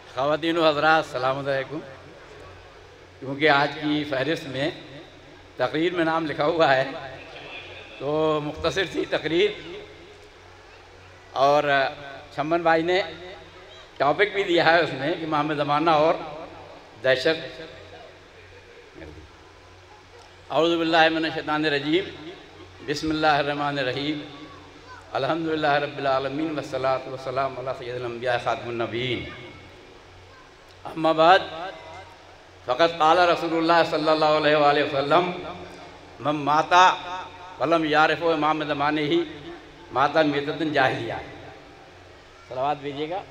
ख़वातीन व हज़रात अस्सलामु अलैकुम। क्योंकि आज की फ़हरिस्त में तकरीर में नाम लिखा हुआ है तो मुख्तसर सी तकरीर, और छम्मन भाई ने टॉपिक भी दिया है उसमें कि इमाम ज़माना और दहशत। औज़ु बिल्लाहि मिनश शैतानिर रजीम, बिस्मिल्लाहिर रहमानिर रहीम, अल्हम्दुलिल्लाहि रब्बिल आलमीन वस्सलातु वस्सलामु अला सय्यिदिल अंबिया खातिमुन नबिय्यीन। अम्मा बाद फ़क़त क़ाला रसूलुल्लाह सल्लल्लाहु अलैहि वसल्लम मन माता वलम यारिफ़ु इमाम ज़मानिही माता मिततन जाहिलिया। सलावत भेजिएगा।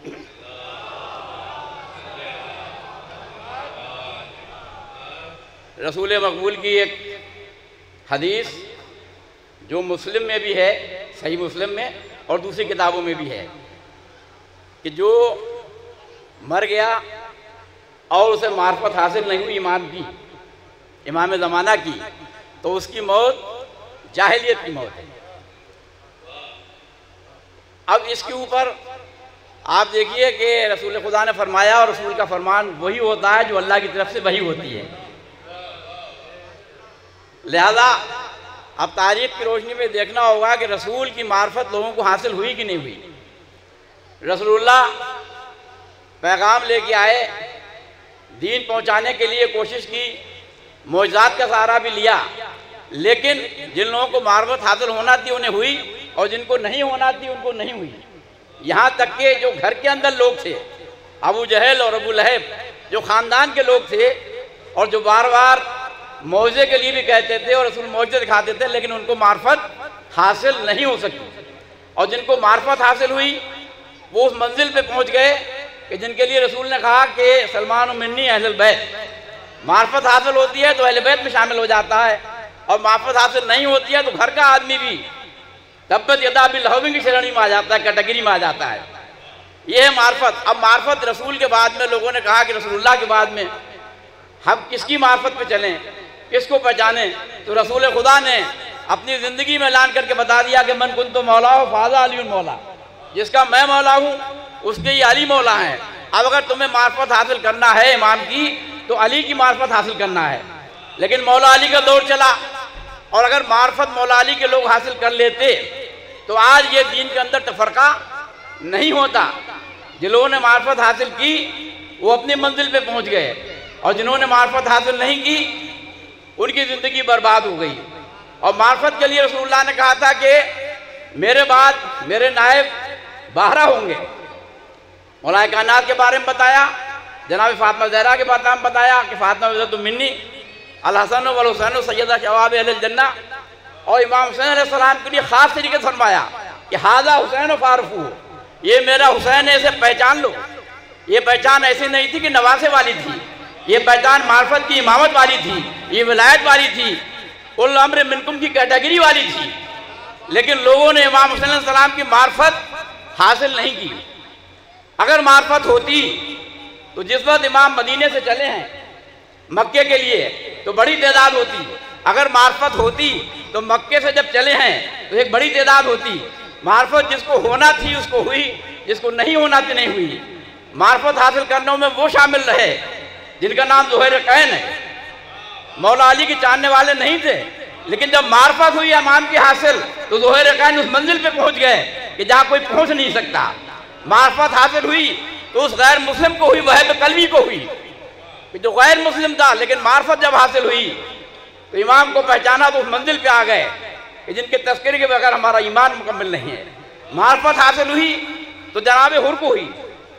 रसूल मकबूल की एक हदीस जो मुस्लिम में भी है, सही मुस्लिम में, और दूसरी किताबों में भी है कि जो मर गया और उसे मार्फत हासिल नहीं हुई इमाम की, इमाम ज़माना की, तो उसकी मौत जाहिलियत की मौत है। अब इसके ऊपर आप देखिए कि रसूल खुदा ने फरमाया, और रसूल का फरमान वही होता है जो अल्लाह की तरफ से वही होती है। लिहाजा अब तारीख़ की रोशनी में देखना होगा कि रसूल की मार्फत लोगों को हासिल हुई कि नहीं हुई। रसूलुल्लाह पैगाम लेके आए, दीन पहुंचाने के लिए कोशिश की, मौजज़ात का सहारा भी लिया, लेकिन जिन लोगों को मार्फत हासिल होना थी उन्हें हुई, और जिनको नहीं होना थी उनको नहीं हुई। यहाँ तक कि जो घर के अंदर लोग थे, अबू जहल और अबू लहब, जो ख़ानदान के लोग थे और जो बार बार मौजे के लिए भी कहते थे और रसूल मौजे दिखाते थे, लेकिन उनको मार्फत हासिल नहीं हो सकी। और जिनको मार्फत हासिल हुई वो उस मंजिल पे पहुंच गए कि जिनके लिए रसूल ने कहा कि सलमान मिन्नी अहल बैत, मार्फत हासिल होती है तो अहल बैत में शामिल हो जाता है, और मार्फत हासिल नहीं होती है तो घर का आदमी भी तब्बत यदा बिल लहब की श्रेणी में आ जाता है, कैटेगरी में आ जाता है। ये है मार्फत। अब मार्फत रसूल के बाद में लोगों ने कहा कि रसूलुल्लाह के बाद में हम किसकी मार्फत पे चलें, किसको पहचाने? तो रसूल खुदा ने अपनी ज़िंदगी में ऐलान करके बता दिया कि मन कुन तो मौला हो फाज़ा अली मौला, जिसका मैं मौला हूँ उसके ही अली मौला हैं। अब अगर तुम्हें मार्फत हासिल करना है इमाम की तो अली की मार्फत हासिल करना है। लेकिन मौला अली का दौर चला, और अगर मार्फत मौला अली के लोग हासिल कर लेते तो आज ये दीन के अंदर तफरका नहीं होता। जिन लोगों ने मार्फत हासिल की वो अपनी मंजिल पे पहुंच गए, और जिन्होंने मार्फत हासिल नहीं की उनकी ज़िंदगी बर्बाद हो गई। और मार्फत के लिए रसूलुल्लाह ने कहा था कि मेरे बाद मेरे नायब 12 होंगे। मौलाए कायनात के बारे में बताया, जनाब फातिमा ज़हरा के बारे में बताया कि फातिमा बिज़त मिन्नी अल हसन वल हुसैन सैयदा शबाब अहल जन्नह, और इमाम हुसैन अलैहिस्सलाम के लिए ख़ास तरीके से फरमाया कि हाज़ा हुसैन फ़ारफ़ू, ये मेरा हुसैन है, इसे पहचान लो। ये पहचान ऐसी नहीं थी कि नवासे वाली थी, ये पहचान मार्फत की इमामत वाली थी, ये विलायत वाली थी, उल अम्र मिनकुम की कैटेगरी वाली थी। लेकिन लोगों ने इमाम हुसैन अलैहिस्सलाम की मार्फत हासिल नहीं की। अगर मार्फत होती तो जिस वक्त इमाम मदीने से चले हैं मक्के के लिए तो बड़ी तादाद होती। अगर मार्फत होती तो मक्के से जब चले हैं तो एक बड़ी तादाद होती। मार्फत जिसको होना थी उसको हुई, जिसको नहीं होना थी नहीं हुई। मार्फत हासिल करने में वो शामिल रहे जिनका नाम ज़ुहैर-ए-कैन है। मौला अली के चाहने वाले नहीं थे, लेकिन जब मार्फत हुई इमाम की हासिल तो ज़ुहैर-ए-कैन उस मंजिल पे पहुंच गए कि जहाँ कोई पहुंच नहीं सकता। मार्फत हासिल हुई तो उस गैर मुस्लिम को हुई, वह कल्वी को हुई, जो गैर मुस्लिम था। लेकिन मार्फत जब हासिल हुई तो इमाम को पहचाना तो उस मंजिल पे आ गए कि जिनके तस्करी के बगैर हमारा ईमान मुकम्मल नहीं है। मार्फत हासिल हुई तो जनाब हुर को हुई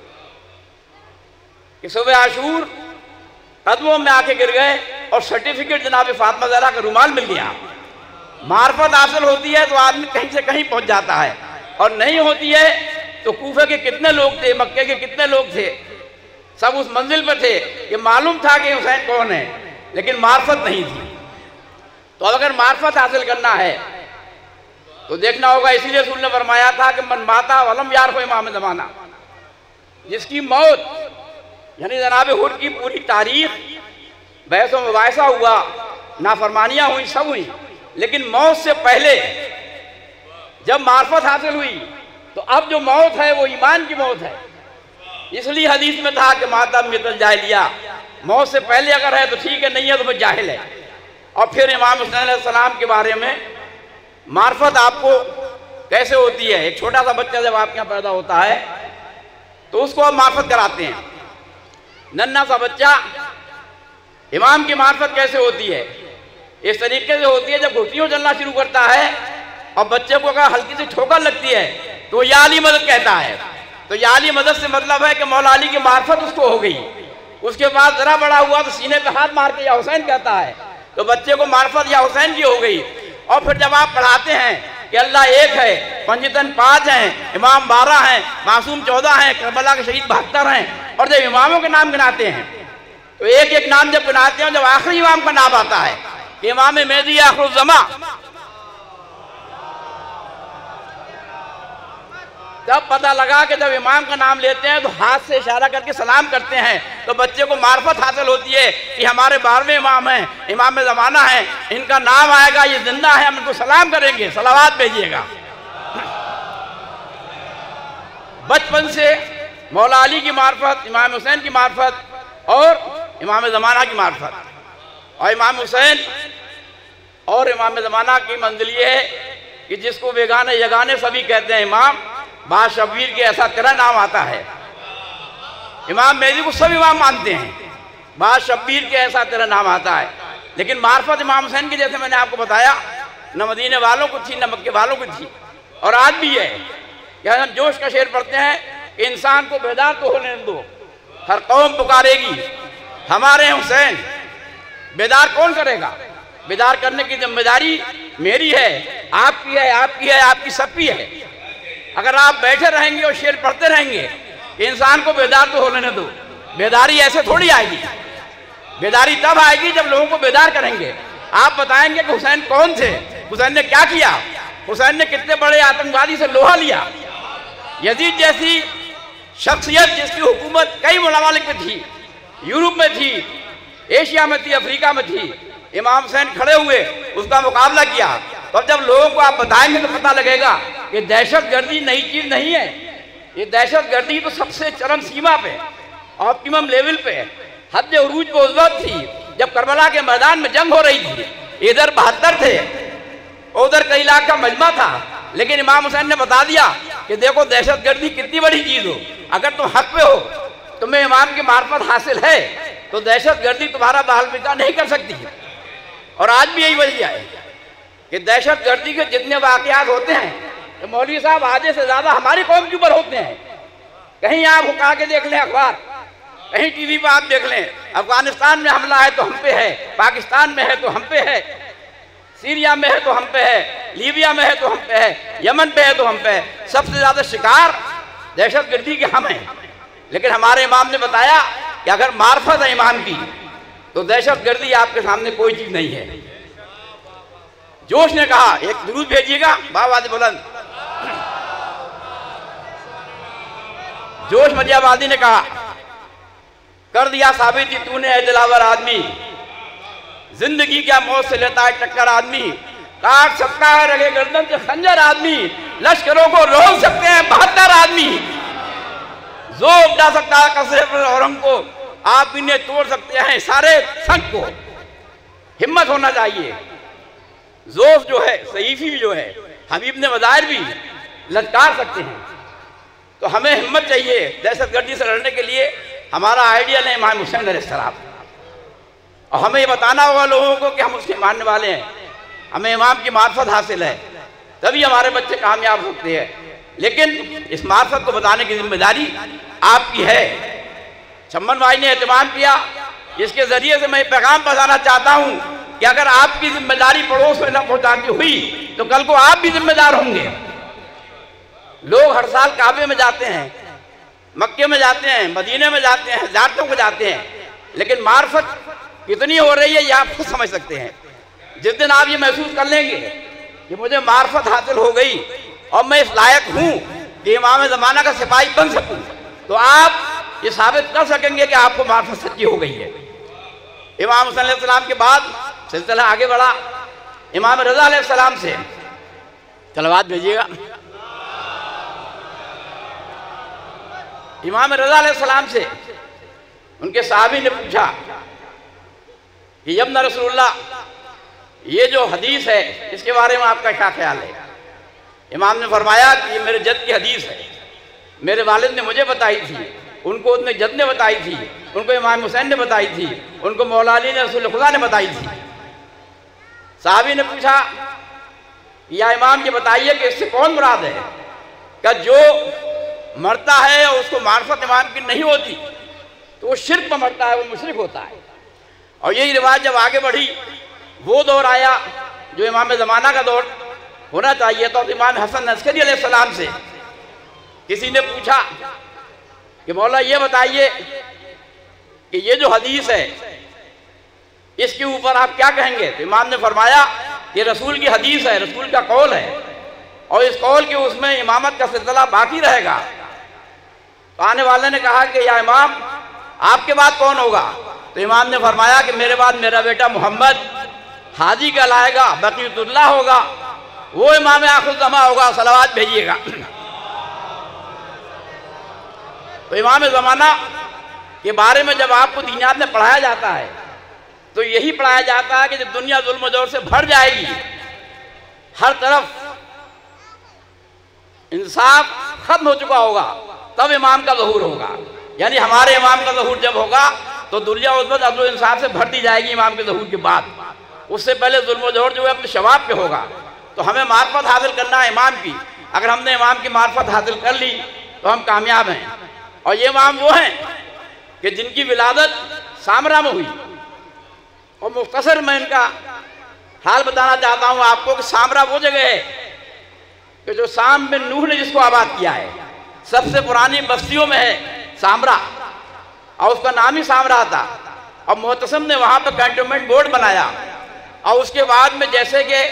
कि सुबह आशूर कदमों में आके गिर गए और सर्टिफिकेट जनाब फातिमा ज़हरा का रुमाल मिल गया। मार्फत हासिल होती है तो आदमी कहीं से कहीं पहुंच जाता है, और नहीं होती है तो कूफे के कितने लोग थे, मक्के के कितने लोग थे, सब उस मंजिल पर थे कि मालूम था कि हुसैन कौन है, लेकिन मार्फत नहीं थी। तो अब अगर मार्फत हासिल करना है तो देखना होगा, इसीलिए रसूल ने फरमाया था कि मन माता वलम यार हो इमाम ज़माना, जिसकी मौत यानी जनाब हुर की पूरी तारीख बहस व मुबाहिसा हुआ, नाफरमानियाँ हुई, सब हुई, लेकिन मौत से पहले जब मार्फत हासिल हुई तो अब जो मौत है वो ईमान की मौत है। इसलिए हदीस में था कि माता मितल जाहिलिया, मौत से पहले अगर है तो ठीक है, नहीं है तो फिर जाहिल है। और फिर इमाम हुसैन अलैहिस्सलाम के बारे में मार्फत आपको कैसे होती है। एक छोटा सा बच्चा जब आपके यहाँ पैदा होता है तो उसको आप मार्फत कराते हैं। नन्हा सा बच्चा, इमाम की मार्फत कैसे होती है? इस तरीके से होती है, जब घुटनियों चलना शुरू करता है और बच्चे को अगर हल्की सी ठोकर लगती है तो या अली मदद कहता है। तो या अली मदद से मतलब है कि मौला अली की मार्फत उसको हो गई। उसके बाद जरा बड़ा हुआ तो सीने पे हाथ मार के या हुसैन कहता है, तो बच्चे को मार्फत या हुसैन की हो गई। और फिर जब आप पढ़ाते हैं कि अल्लाह एक है, पंजतन 5 हैं, इमाम 12 हैं, मासूम 14 हैं, करबला के शहीद 72 हैं, और जब इमामों के नाम गिनाते हैं तो एक एक नाम जब गिनाते हैं, जब आखिरी इमाम का नाम आता है कि इमाम मेहदी आखिरुज़्ज़मा, तब पता लगा कि जब इमाम का नाम लेते हैं तो हाथ से इशारा करके सलाम करते हैं, तो बच्चे को मार्फत हासिल होती है कि हमारे 12वें इमाम हैं, इमाम ज़माना है, इनका नाम आएगा, ये जिंदा है, हम इनको सलाम करेंगे, सलावात भेजिएगा। बचपन से मौला अली की मार्फत, इमाम हुसैन की मार्फत और इमाम ज़माना की मार्फत। और इमाम हुसैन और इमाम ज़माना की मंजिल ये है कि जिसको बेगाने यगाने सभी कहते हैं इमाम, बाद शब्बीर के ऐसा तेरा नाम आता है। इमाम मेहदी को सब इमाम मानते हैं, बाद शब्बीर के ऐसा तेरा नाम आता है। लेकिन मार्फत इमाम हुसैन की, जैसे मैंने आपको बताया, न मदीने वालों को थी न मक्के वालों को थी, और आज भी है। क्या हम जोश का शेर पढ़ते हैं कि इंसान को बेदार तो होने दो, हर कौम पुकारेगी हमारे हुसैन। बेदार कौन करेगा? बेदार करने की जिम्मेदारी मेरी है, आपकी है, आपकी है, आपकी सबकी है। अगर आप बैठे रहेंगे और शेर पढ़ते रहेंगे, इंसान को बेदार तो होने न दो, बेदारी ऐसे थोड़ी आएगी। बेदारी तब आएगी जब लोगों को बेदार करेंगे। आप बताएंगे कि हुसैन कौन थे, हुसैन ने क्या किया, हुसैन ने कितने बड़े आतंकवादी से लोहा लिया। यजीद जैसी शख्सियत जिसकी हुकूमत कई ममालिक में थी, यूरोप में थी, एशिया में थी, अफ्रीका में थी, इमाम हुसैन खड़े हुए, उसका मुकाबला किया। तो अब जब लोगों को आप बताएंगे तो पता लगेगा कि दहशतगर्दी नई चीज नहीं है। ये दहशतगर्दी तो सबसे चरम सीमा पे, ऑप्टिमम लेवल पे, हद उरूज पे उस वक्त थी जब करबला के मैदान में जंग हो रही थी। इधर 72 थे, उधर कई लाख का मजमा था, लेकिन इमाम हुसैन ने बता दिया कि देखो दहशतगर्दी कितनी बड़ी चीज हो, अगर तुम हक पे हो, तुम्हें इमाम की मार्फत हासिल है, तो दहशतगर्दी तुम्हारा बाल बिका नहीं कर सकती। और आज भी यही वजह है कि दहशतगर्दी के जितने वाकयात होते हैं तो मौलवी साहब आधे से ज्यादा हमारी कौम के ऊपर होते हैं। कहीं आप उठा के देख लें अखबार, कहीं टीवी पर आप देख लें, अफगानिस्तान में हमला है तो हम पे है, पाकिस्तान में है तो हम पे है, सीरिया में है तो हम पे है, लीबिया में है तो हम पे है, यमन पे है तो हम पे है। सबसे ज्यादा शिकार दहशतगर्दी के हम हैं। लेकिन हमारे इमाम ने बताया कि अगर मार्फत है इमाम की तो दहशतगर्दी आपके सामने कोई चीज नहीं है। जोश ने कहा, एक दुरूद भेजिएगा बाबाद बुलंद। जोश मजियाबादी ने कहा, कर दिया साबित कि तूने है दिलावर आदमी, जिंदगी क्या मौत से लेता है टक्कर आदमी, काट सकता है रगे गर्दन से खंजर आदमी, लश्करों को रोक सकते हैं 72 आदमी, जोर डाल सकता है कसरे पर औरंग को, आप इन्हें तोड़ सकते हैं सारे संग को। हिम्मत होना चाहिए। जोश जो है, सईफी भी जो है, हबीब ने मज़ाहिर भी ललकार सकते हैं। तो हमें हिम्मत चाहिए दहशतगर्दी से लड़ने के लिए। हमारा आइडियल है इमाम हुसैन अलैहिस्सलाम, और हमें ये बताना होगा लोगों को कि हम उसके मानने वाले हैं, हमें इमाम की मार्फत हासिल है, तभी हमारे बच्चे कामयाब होते हैं। लेकिन इस मार्फत को बताने की जिम्मेदारी आपकी है। चम्मन भाई ने एहतमाम किया, इसके जरिए से मैं पैगाम पहुंचाना चाहता हूं कि अगर आपकी जिम्मेदारी पड़ोस में न पहुंचाती हुई तो कल को आप भी जिम्मेदार होंगे। लोग हर साल काबे में जाते हैं, मक्के में जाते हैं, मदीने में जाते हैं, ज़ियारतों को जाते हैं, लेकिन मार्फत कितनी हो रही है ये आप खुद समझ सकते हैं। जिस दिन आप ये महसूस कर लेंगे कि मुझे मार्फत हासिल हो गई और मैं इस लायक हूँ कि इमाम ज़माना का सिपाही बन सकूँ, तो आप ये साबित कर सकेंगे कि आपको मार्फत सच्ची हो गई है। इमाम हुसैन अलैहिस्सलाम के बाद सिलसिला आगे बढ़ा इमाम रज़ा अलैहिस्सलाम से। तलवात भेजिएगा। इमाम रज़ा अलैहिस्सलाम से उनके साहबी ने पूछा कि यब्न रसूलुल्लाह, ये जो हदीस है इसके बारे में आपका क्या ख्याल है? इमाम ने फरमाया कि ये मेरे जद की हदीस है, मेरे वालिद ने मुझे बताई थी, उनको उनके जद ने बताई थी, उनको इमाम हुसैन ने बताई थी, उनको मौला अली ने रसूल खुदा ने बताई थी। साहबी ने पूछा, या इमाम ये बताइए कि इससे कौन मुराद है? कि जो मरता है और उसको मार्फत इमाम की नहीं होती तो वो शिर्क में मरता है, वो मुशरिक होता है। और यही रिवाज जब आगे बढ़ी, वो दौर आया जो इमाम ज़माना का दौर होना चाहिए। तो इमाम हसन अस्करी अलैहिस्सलाम से किसी ने पूछा कि मौला ये बताइए कि ये जो हदीस है इसके ऊपर आप क्या कहेंगे? तो इमाम ने फरमाया ये रसूल की हदीस है, रसूल का कौल है, और इस कौल के उसमें इमामत का सिलसिला बाकी रहेगा। तो आने वाले ने कहा कि या इमाम, आपके बाद कौन होगा? तो इमाम ने फरमाया कि मेरे बाद मेरा बेटा मोहम्मद हाजी कहलाएगा, बकीयतुल्लाह होगा, वो इमाम आखिर ज़मा होगा, सलावत भेजिएगा। तो इमाम ज़माना के बारे में जब आपको दीनियात में पढ़ाया जाता है तो यही पढ़ाया जाता है कि जब दुनिया जुल्म दौर से भर जाएगी, हर तरफ इंसाफ खत्म हो चुका होगा, तब इमाम का ज़हूर होगा। यानी हमारे इमाम का ज़हूर जब होगा तो दुनिया उस वक्त अदल इंसाफ से भर दी जाएगी इमाम के ज़हूर के बाद। उससे पहले जुल्म दौर जो है अपने शबाब पे होगा। तो हमें मार्फत हासिल करना है इमाम की। अगर हमने इमाम की मार्फत हासिल कर ली तो हम कामयाब हैं। और ये इमाम वो हैं कि जिनकी विलादत सामरा में हुई। और मुख्तसर मैं इनका हाल बताना चाहता हूँ आपको कि सामरा वो जगह है कि जो शाम में नूह ने जिसको आबाद किया है, सबसे पुरानी बस्तियों में है सामरा, और उसका नाम ही सामरा था। और मुअतसिम ने वहाँ पर कैंटोनमेंट बोर्ड बनाया। और उसके बाद में जैसे कि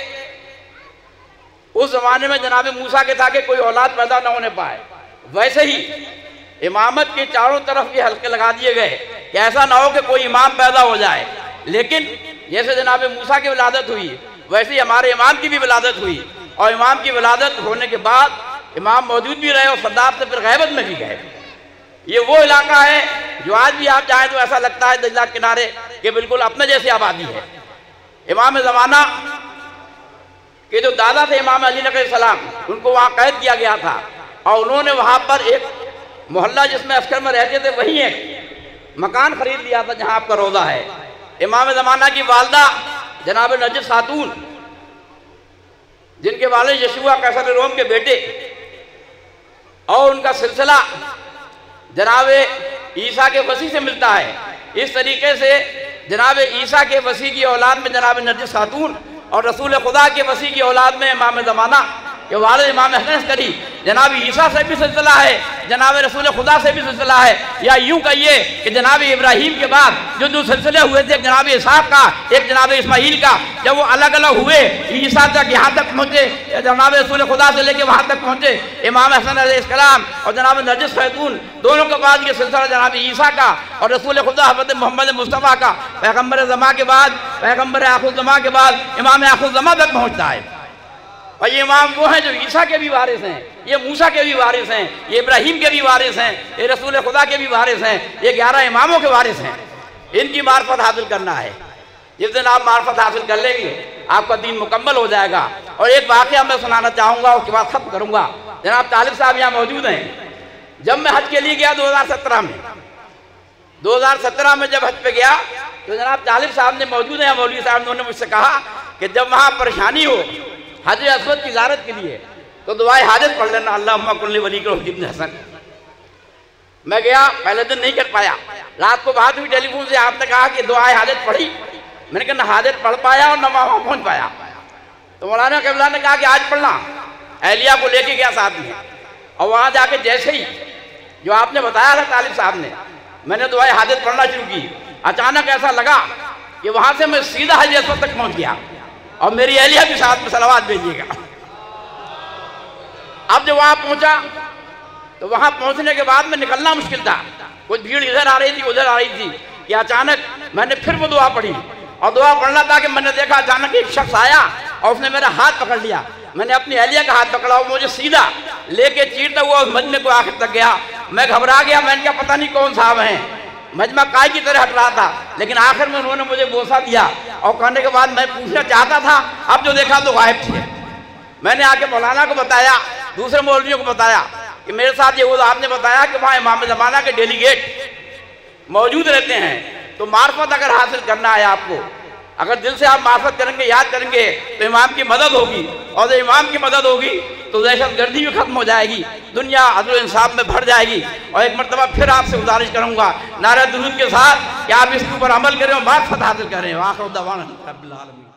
उस जमाने में जनाब मूसा के था कि कोई औलाद पैदा ना होने पाए, वैसे ही इमामत के चारों तरफ ये हल्के लगा दिए गए कि ऐसा ना हो कि कोई इमाम पैदा हो जाए। लेकिन जैसे जनाब मूसा की विलादत हुई वैसे ही हमारे इमाम की भी विलादत हुई। और इमाम की विलादत होने के बाद इमाम मौजूद भी रहे और सरदार से फिर गैबत में भी गए। ये वो इलाका है जो आज भी आप जाएँ तो ऐसा लगता है दरिया किनारे कि बिल्कुल अपने जैसी आबादी है। इमाम ज़माना के जो दादा थे इमाम अली अलैहिस्सलाम, उनको वहाँ कैद किया गया था। और उन्होंने वहाँ पर एक मोहल्ला जिसमें अस्कर में रहते थे वहीं एक मकान खरीद लिया था जहाँ आपका रोज़ा है। इमाम ज़माना की वालदा जनाब नजर खातून, जिनके वाले यशुआ कैसर रोम के बेटे, और उनका सिलसिला जनाब ईसा के वसी से मिलता है। इस तरीके से जनाब ईसा के वसी की औलाद में जनाब नरजिस खातून और रसूल खुदा के वसी की औलाद में इमाम ज़माना के वाले इमाम हसन अस्करी, जनाब ईसा से भी सिलसिला है, जनाब रसूल खुदा से भी सिलसिला है। या यूँ कहिए कि जनाब इब्राहीम के बाद जो सिलसिले हुए थे, एक जनाब इसहाक का, एक जनाब इस्माइल का, जब वो अलग अलग हुए ईसा तक यहाँ तक पहुँचे, जनाब रसूल खुदा से लेके वहाँ तक पहुँचे इमाम हसन अलैहिस्सलाम और जनाब नरजिस खैतून, दोनों के बाद ये सिलसिला जनाब ईसा का और रसूल खुदा हज़रत मोहम्मद मुस्तफ़ा का, पैगम्बर ज़मा के बाद, पैगम्बर आखिर ज़मा के बाद इमाम आखिर ज़मा तक पहुँचता है। और ये इमाम वो हैं जो ईसा के भी वारिस हैं, ये मूसा के भी वारिस हैं, ये इब्राहीम के भी वारिस हैं, ये रसूल खुदा के भी वारिस हैं, ये 11 इमामों के वारिस हैं। इनकी मार्फत हासिल करना है। जिस दिन आप मार्फत हासिल कर लेंगे आपका दीन मुकम्मल हो जाएगा। और एक वाक़या मैं सुनाना चाहूँगा, उसके बाद ख़त्म करूँगा। जनाब तालिब साहब यहाँ मौजूद हैं। जब मैं हज के लिए गया 2017 में, 2017 में जब हज पे गया तो जनाब तालिब साहब ने मौजूद हैं, मौलवी साहब, उन्होंने मुझसे कहा कि जब वहाँ परेशानी हो हजर अस्वद की ज़ियारत के लिए तो दुआए हाजत पढ़ लेना, अल्लाहुम्मा कुल्ली वली को इब्न हसन। मैं गया, पहले दिन नहीं कर पाया, रात को बात हुई टेलीफोन से, आपने कहा कि दुआए हाजत पढ़ी। मैंने कहा ना हाजत पढ़ पाया और ना वहाँ पहुँच पाया। तो मौलाना क़िबला ने कहा कि आज पढ़ना। अहलिया को लेके गया साथ में, और वहाँ जाके जैसे ही जो आपने बताया था तालिब साहब ने, मैंने दुआए हाजत पढ़ना शुरू की। अचानक ऐसा लगा कि वहाँ से मैं सीधा हजर अस्वद तक पहुँच गया। और मेरी अहलिया भी साथ में सलावत भेजिएगा। अब जब वहाँ पहुँचा तो वहाँ पहुँचने के बाद में निकलना मुश्किल था, कुछ भीड़ इधर आ रही थी उधर आ रही थी कि अचानक मैंने फिर वो दुआ पढ़ी। और दुआ पढ़ना था कि मैंने देखा अचानक एक शख्स आया और उसने मेरा हाथ पकड़ लिया मैंने अपनी अहलिया का हाथ पकड़ा, मुझे सीधा लेके चीरता हुआ उस मजमे को आखिर तक गया। मैं घबरा गया, मैंने कहा पता नहीं कौन साहब हैं। मजमा काय की तरह हट रहा था, लेकिन आखिर में उन्होंने मुझे बोसा दिया और कहने के बाद मैं पूछना चाहता था, अब जो देखा तो गायब थे। मैंने आके मौलाना को बताया, दूसरे मौलवियों को बताया कि मेरे साथ ये हुआ। आपने बताया कि वहाँ इमाम ज़माना के डेलीगेट मौजूद रहते हैं। तो मार्फत अगर हासिल करना है आपको, अगर दिल से आप मार्फत करेंगे, याद करेंगे, तो इमाम की मदद होगी। और जब इमाम की मदद होगी तो दहशत गर्दी भी खत्म हो जाएगी, दुनिया अदल इंसाफ में भर जाएगी। और एक मरतबा फिर आपसे गुजारिश करूँगा नारा दुरूद के साथ कि आप इसके ऊपर अमल करें और मार्फत हासिल करें। आखिर दवाना रब्बिल आलमीन।